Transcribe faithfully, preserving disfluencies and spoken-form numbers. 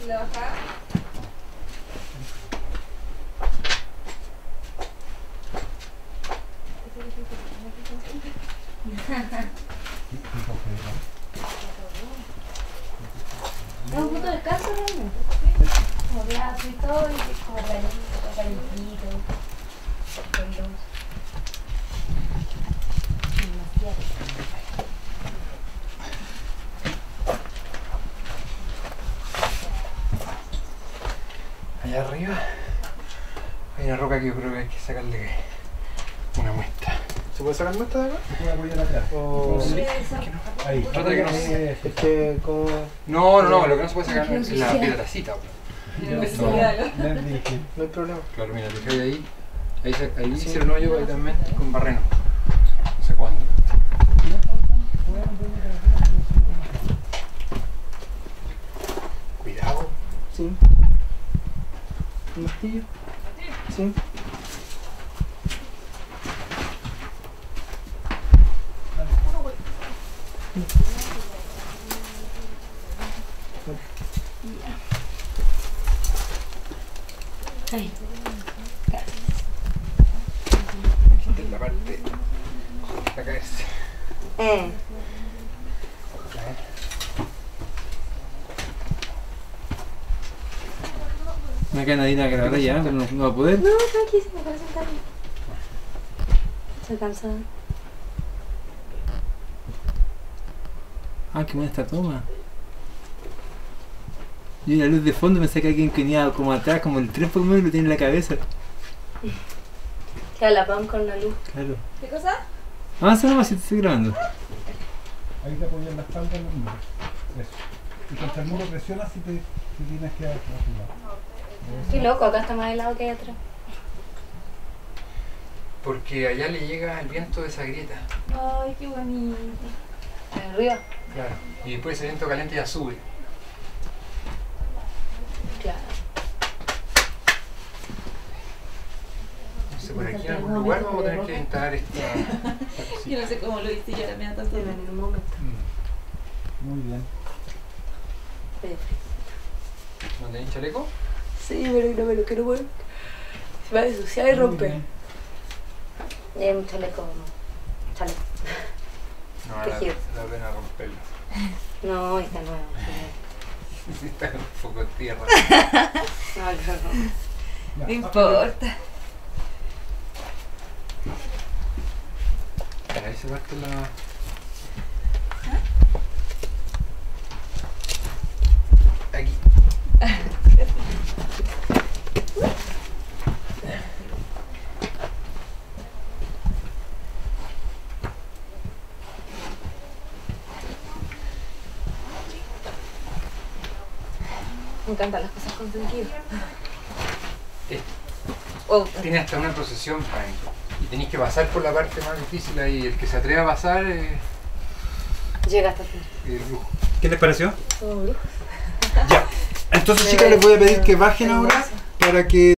¿Y la bajada? Es un punto de descanso realmente. Como brazo y todo, y como planito, calentito. Con luz. Demasiado. Allá arriba hay una roca que yo creo que hay que sacarle una muestra. ¿Se puede sacar muestra de acá? Voy a apoyar acá. O... Sí. Ahí. Trata que no se- Es que como... No, no, no, lo que no se puede sacar es la piedracita. No, No. Les dije. No hay problema. Claro, mira, te fijas ahí. Ahí, se- ahí hicieron hoyo ahí también con barreno. No sé cuándo. Cuidado. Sí. ¿Un martillo? Sí. Ahí. Esta es la parte para caerse. Eh. Una canadina que la verdad ya, pero no, no va a poder. No, tranquilo, para sentarme. Estoy cansada. Ah, qué buena esta toma. Y una luz de fondo, pensé que alguien venía como atrás, como el tren por lo menos lo tiene en la cabeza. Queda la pan con la luz. Claro. ¿Qué cosa? Avanza nomás si te estoy grabando. Ahí te apoyas la espalda en el muro. Eso. Y contra el muro presionas si te si tienes que dar a tu lado. Qué loco, acá está más helado que hay atrás. Porque allá le llega el viento de esa grieta. Ay, qué bonito. Arriba. Claro. Y después ese viento caliente ya sube. Claro. Entonces por aquí en algún lugar vamos a tener que instalar esta, esta cosita. Yo no sé cmo lo hice y ahora me da tanto. En un momento. Mm. Muy bien. ¿No tenéis chaleco? Sí, pero no me lo quiero poner. Se va a ensuciar y Muy romper. bien. Y hay un chaleco. Chaleco. No, la, Tejido. la pena romperlo. No, está nuevo. Está un poco tierra. No, no, no. Ya, No importa. Ahí se parte la... Aquí. Me encantan las cosas con sentido. Eh, Oh, Tiene hasta una procesión para ahí. Y tenéis que pasar por la parte más difícil ahí. El que se atreva a pasar eh, llega hasta aquí. es el lujo. ¿Qué les pareció? Todo brujo. Ya. Entonces, chicas, les voy a pedir que bajen ahora para que